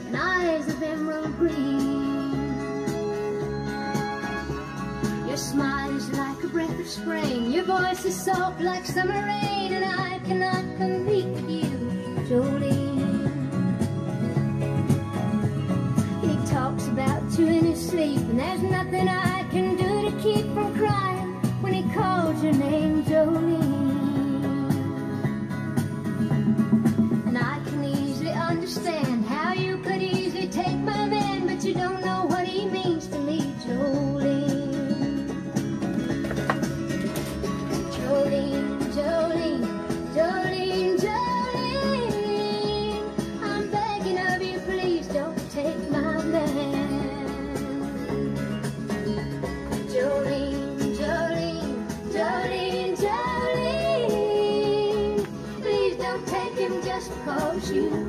and eyes of emerald green. Your smile is like a breath of spring, your voice is soft like summer rain, and I cannot compete with you, Jolene. He talks about you in his sleep, and there's nothing I can do to keep from crying when he calls your name, Jolene. And I can easily understand how you could easily take my man, but you don't know what he means to me, Jolene. Jolene, Jolene, Jolene, Jolene, I'm begging of you, please don't take my man. Jolene, Jolene, Jolene, Jolene, please don't take him just 'cause you